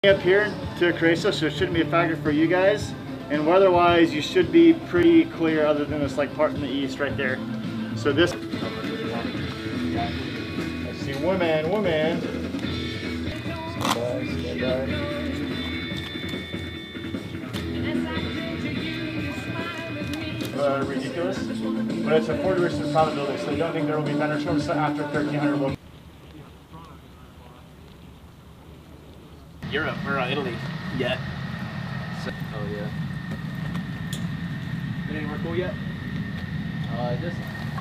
Up here to Creso, so it shouldn't be a factor for you guys. And weather-wise, you should be pretty clear other than this like part in the east right there. So this, I see woman. Stand by. Ridiculous, but it's a 40% probability, so I don't think there will be thunderstorms after 1300. Europe or Italy yet. So, oh yeah. Been anywhere cool yet? Just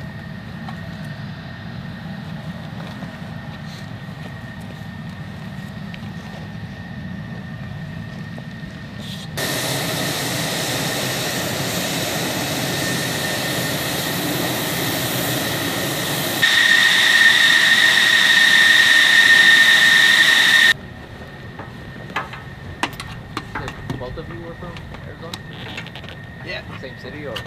both of you were from Arizona? Yeah. Same city or?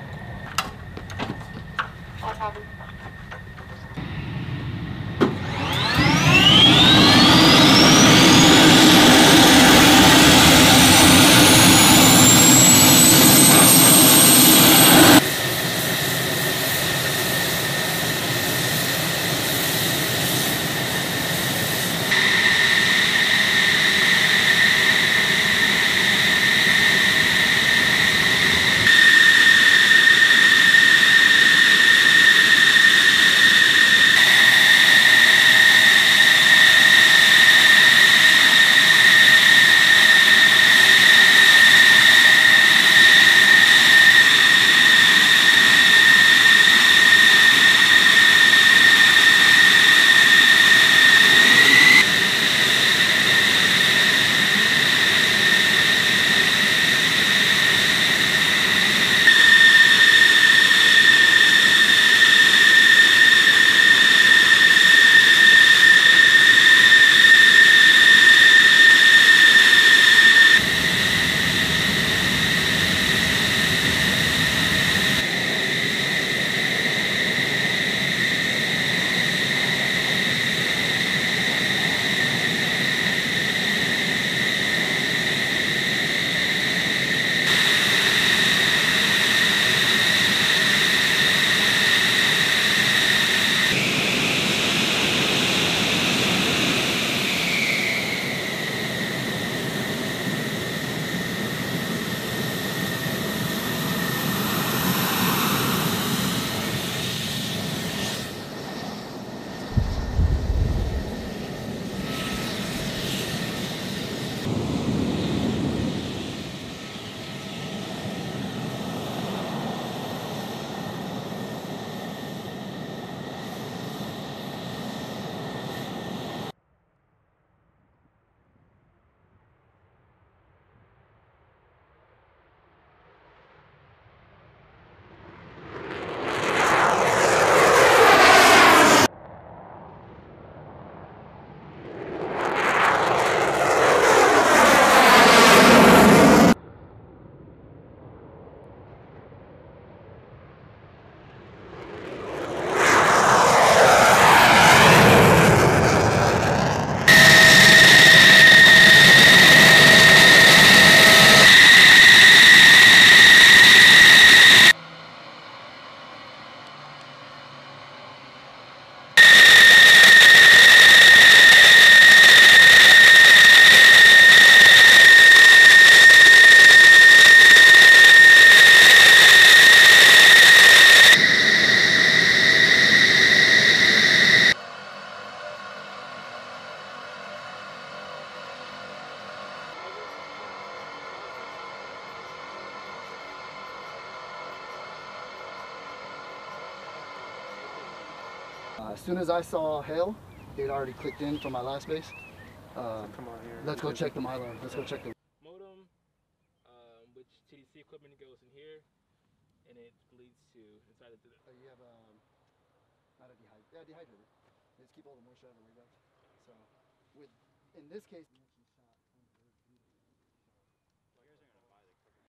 As soon as I saw hail, it already clicked in from my last base. Come on here. Let's go check the Mylar. Let's go check the Modem, which TDC equipment goes in here, and it leads to inside of the. you have not a dehydrator. Yeah, dehydrator. Just keep all the moisture out of the way back. So, in this case.